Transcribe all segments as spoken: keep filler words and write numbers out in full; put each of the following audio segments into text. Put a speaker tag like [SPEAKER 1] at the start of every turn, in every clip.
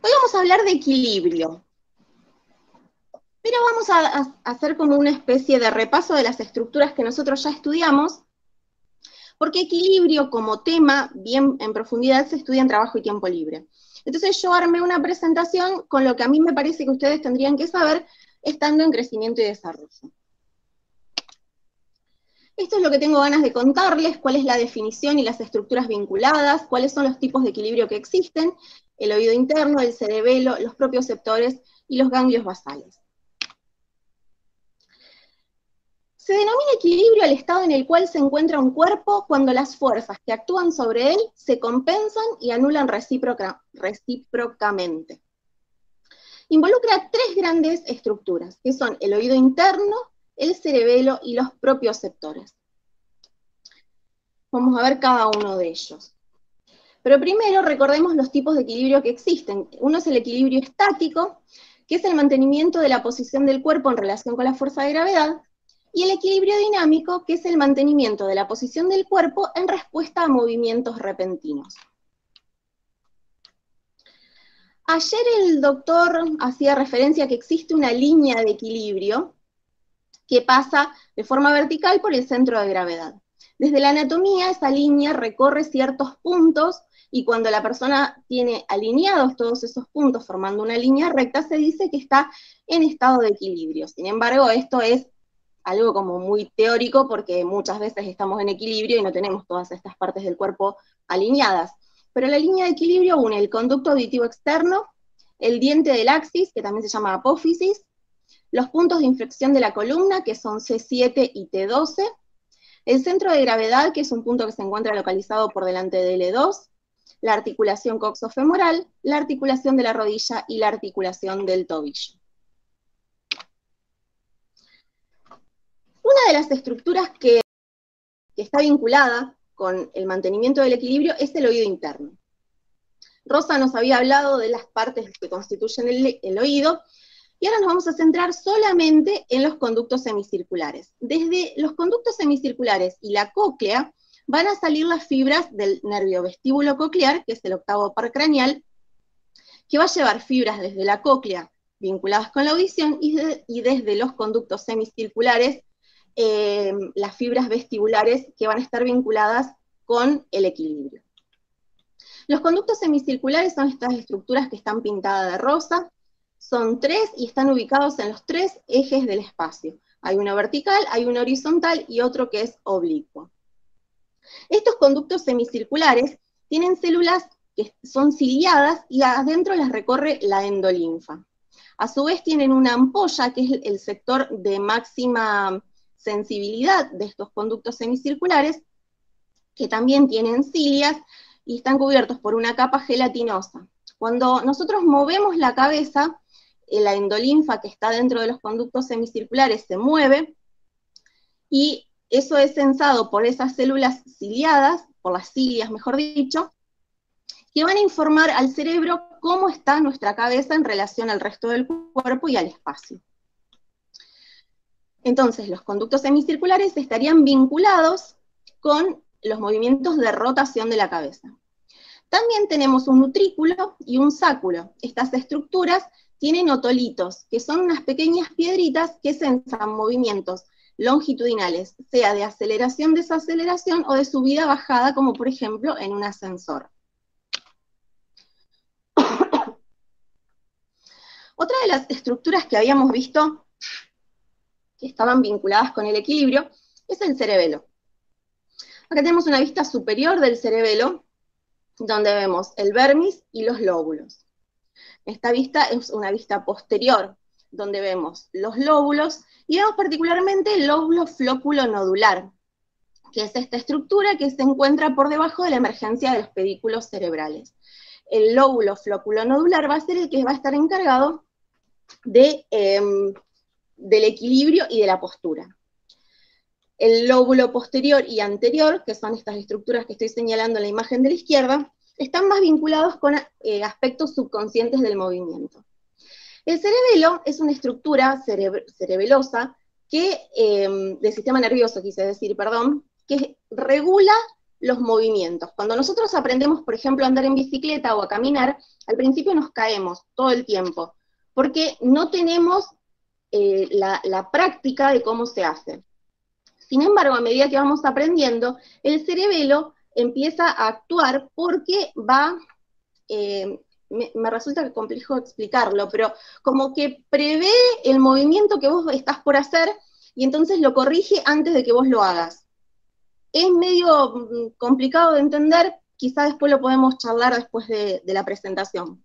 [SPEAKER 1] Hoy vamos a hablar de equilibrio, pero vamos a, a hacer como una especie de repaso de las estructuras que nosotros ya estudiamos, porque equilibrio como tema, bien en profundidad, se estudia en trabajo y tiempo libre. Entonces yo armé una presentación con lo que a mí me parece que ustedes tendrían que saber estando en crecimiento y desarrollo. Esto es lo que tengo ganas de contarles, cuál es la definición y las estructuras vinculadas, cuáles son los tipos de equilibrio que existen, el oído interno, el cerebelo, los propioceptores y los ganglios basales. Se denomina equilibrio al estado en el cual se encuentra un cuerpo cuando las fuerzas que actúan sobre él se compensan y anulan recíproca, recíprocamente. Involucra tres grandes estructuras, que son el oído interno, el cerebelo y los propioceptores. Vamos a ver cada uno de ellos. Pero primero recordemos los tipos de equilibrio que existen. Uno es el equilibrio estático, que es el mantenimiento de la posición del cuerpo en relación con la fuerza de gravedad, y el equilibrio dinámico, que es el mantenimiento de la posición del cuerpo en respuesta a movimientos repentinos. Ayer el doctor hacía referencia a que existe una línea de equilibrio que pasa de forma vertical por el centro de gravedad. Desde la anatomía, esa línea recorre ciertos puntos, y cuando la persona tiene alineados todos esos puntos formando una línea recta, se dice que está en estado de equilibrio. Sin embargo, esto es algo como muy teórico, porque muchas veces estamos en equilibrio y no tenemos todas estas partes del cuerpo alineadas. Pero la línea de equilibrio une el conducto auditivo externo, el diente del axis, que también se llama apófisis, los puntos de inflexión de la columna, que son C siete y T doce, el centro de gravedad, que es un punto que se encuentra localizado por delante de L dos, la articulación coxofemoral, la articulación de la rodilla y la articulación del tobillo. Una de las estructuras que, que está vinculada con el mantenimiento del equilibrio es el oído interno. Rosa nos había hablado de las partes que constituyen el, el oído, y ahora nos vamos a centrar solamente en los conductos semicirculares. Desde los conductos semicirculares y la cóclea van a salir las fibras del nervio vestíbulo coclear, que es el octavo par craneal, que va a llevar fibras desde la cóclea vinculadas con la audición y, de, y desde los conductos semicirculares eh, las fibras vestibulares que van a estar vinculadas con el equilibrio. Los conductos semicirculares son estas estructuras que están pintadas de rosa. Son tres y están ubicados en los tres ejes del espacio. Hay uno vertical, hay uno horizontal y otro que es oblicuo. Estos conductos semicirculares tienen células que son ciliadas y adentro las recorre la endolinfa. A su vez tienen una ampolla, que es el sector de máxima sensibilidad de estos conductos semicirculares, que también tienen cilias y están cubiertos por una capa gelatinosa. Cuando nosotros movemos la cabeza, la endolinfa que está dentro de los conductos semicirculares se mueve, y eso es sensado por esas células ciliadas, por las cilias mejor dicho, que van a informar al cerebro cómo está nuestra cabeza en relación al resto del cuerpo y al espacio. Entonces, los conductos semicirculares estarían vinculados con los movimientos de rotación de la cabeza. También tenemos un utrículo y un sáculo. Estas estructuras tienen otolitos, que son unas pequeñas piedritas que sensan movimientos longitudinales, sea de aceleración, desaceleración o de subida, bajada, como por ejemplo en un ascensor. Otra de las estructuras que habíamos visto que estaban vinculadas con el equilibrio es el cerebelo. Acá tenemos una vista superior del cerebelo, donde vemos el vermis y los lóbulos. Esta vista es una vista posterior, donde vemos los lóbulos, y vemos particularmente el lóbulo flóculo nodular, que es esta estructura que se encuentra por debajo de la emergencia de los pedículos cerebrales. El lóbulo flóculo nodular va a ser el que va a estar encargado de, eh, del equilibrio y de la postura. El lóbulo posterior y anterior, que son estas estructuras que estoy señalando en la imagen de la izquierda, están más vinculados con eh, aspectos subconscientes del movimiento. El cerebelo es una estructura cerebr cerebelosa que, eh, del sistema nervioso, quise decir, perdón, que regula los movimientos. Cuando nosotros aprendemos, por ejemplo, a andar en bicicleta o a caminar, al principio nos caemos todo el tiempo, porque no tenemos eh, la, la práctica de cómo se hace. Sin embargo, a medida que vamos aprendiendo, el cerebelo empieza a actuar porque va, eh, me, me resulta complejo explicarlo, pero como que prevé el movimiento que vos estás por hacer y entonces lo corrige antes de que vos lo hagas. Es medio complicado de entender, quizá después lo podemos charlar después de, de la presentación.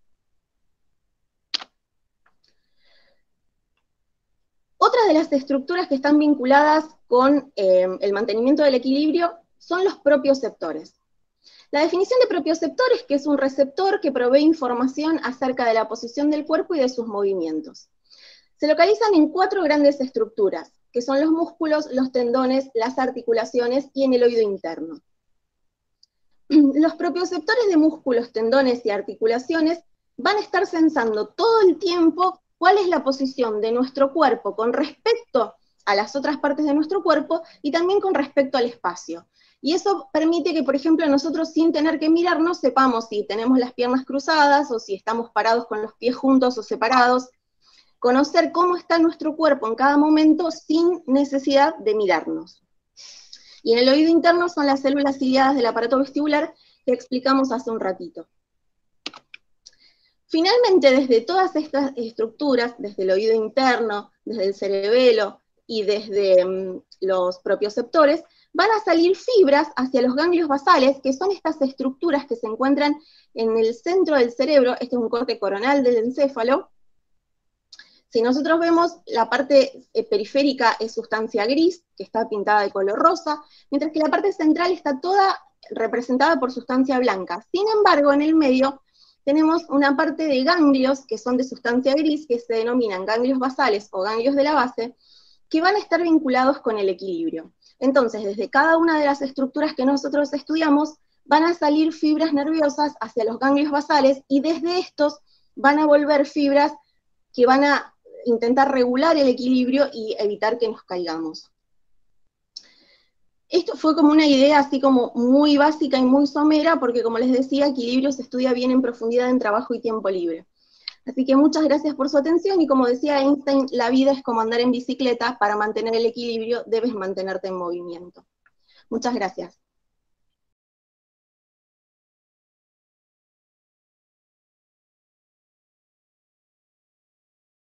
[SPEAKER 1] Otra de las estructuras que están vinculadas con eh, el mantenimiento del equilibrio son los propioceptores. La definición de propioceptor es que es un receptor que provee información acerca de la posición del cuerpo y de sus movimientos. Se localizan en cuatro grandes estructuras, que son los músculos, los tendones, las articulaciones y en el oído interno. Los propioceptores de músculos, tendones y articulaciones van a estar sensando todo el tiempo cuál es la posición de nuestro cuerpo con respecto a las otras partes de nuestro cuerpo y también con respecto al espacio. Y eso permite que, por ejemplo, nosotros sin tener que mirarnos sepamos si tenemos las piernas cruzadas o si estamos parados con los pies juntos o separados, conocer cómo está nuestro cuerpo en cada momento sin necesidad de mirarnos. Y en el oído interno son las células ciliadas del aparato vestibular que explicamos hace un ratito. Finalmente, desde todas estas estructuras, desde el oído interno, desde el cerebelo y desde um, los propioceptores, van a salir fibras hacia los ganglios basales, que son estas estructuras que se encuentran en el centro del cerebro. Este es un corte coronal del encéfalo. Si nosotros vemos, la parte periférica es sustancia gris, que está pintada de color rosa, mientras que la parte central está toda representada por sustancia blanca. Sin embargo, en el medio tenemos una parte de ganglios, que son de sustancia gris, que se denominan ganglios basales o ganglios de la base, que van a estar vinculados con el equilibrio. Entonces, desde cada una de las estructuras que nosotros estudiamos, van a salir fibras nerviosas hacia los ganglios basales, y desde estos van a volver fibras que van a intentar regular el equilibrio y evitar que nos caigamos. Esto fue como una idea así como muy básica y muy somera, porque como les decía, equilibrio se estudia bien en profundidad en trabajo y tiempo libre. Así que muchas gracias por su atención, y como decía Einstein, la vida es como andar en bicicleta, para mantener el equilibrio debes mantenerte en movimiento. Muchas gracias.